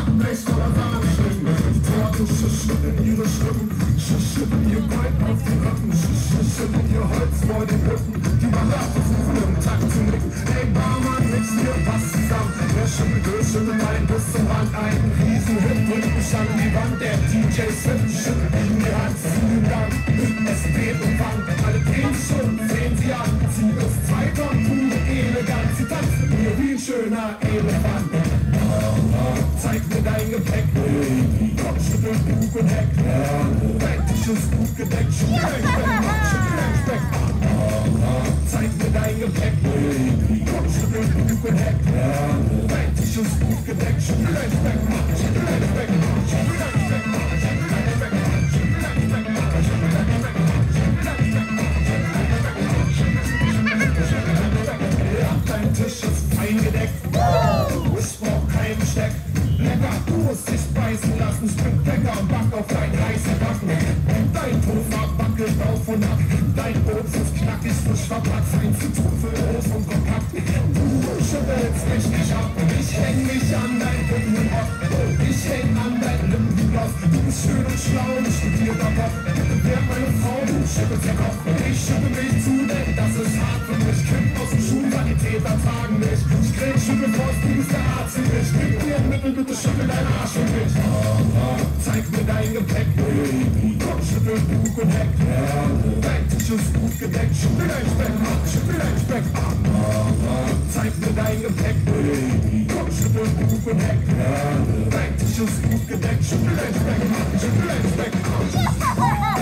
Blech voller Samenschlingen. Die Torte schütteln ihre Schrippen, schütteln ihr Bein auf den Rücken, schütteln ihr Holz vor den Rücken. Die Wander versuchen im Takt zu nicken. Ey Barmann, mix mir was zusammen. Wer schüttelt ein bis zum Rand. Ein Riesenhit drückt mich an die Wand. Der DJ schüttelt in die Hand. Ziehen dann, es weht und wann. Alle drehen sich um, sehen sie an. Sie ist 2 Tonnen pure Elegant. Sie tanzt mit mir wie ein schöner Elefant. Zeig mir dein Gepäck, komm, schüttel Bug und Heck. Dein Tisch ist gut gedeckt, schüttel dein Speck. Zeig mir dein Gepäck, komm, schüttel Bug und Heck. Dein Tisch ist gut gedeckt, schüttel dein Speck. Schüttel dein Speck, schüttel dein Speck, schüttel dein Speck, schüttel dein Speck, schüttel dein Speck, schüttel dein Speck. Ja, dein Tisch ist fein gedeckt. Ich brauch keinen Steck. Lecker, du musst dich beißen lassen. Stück Bäcker und back auf dein heißen Backen. Dein Puffer wackelt auf und ab. Dein Obst ist knackig, frisch verpackt. Sein Zitronenfüll groß und kompakt. Du schüttelst mich nicht ab. Ich häng mich an dein Rückenrock. Ich häng an dein Lippengloss. Du bist schön und schlau und studierter Bock. Wer meine Frau, du schüttelst den Kopf. Ich schüttel mich zu, denn das ist hart für mich. Kind aus dem Schulsanitäter tragen mich. Ich krieg Schüttelfrost, du bist der Arzt für mich. Gib mir ein Mittel, bitte schüttel deinen Arsch für mich. Zeig mir dein Gepäck, komm, schüttel Bug und Heck. Dein Tisch ist gut gedeckt, schüttel dein Speck, schüttel dein Speck. Zeig mir dein Gepäck, komm, schüttel Bug und Heck. Dein Tisch ist gut gedeckt, schüttel dein Speck, schüttel dein Speck.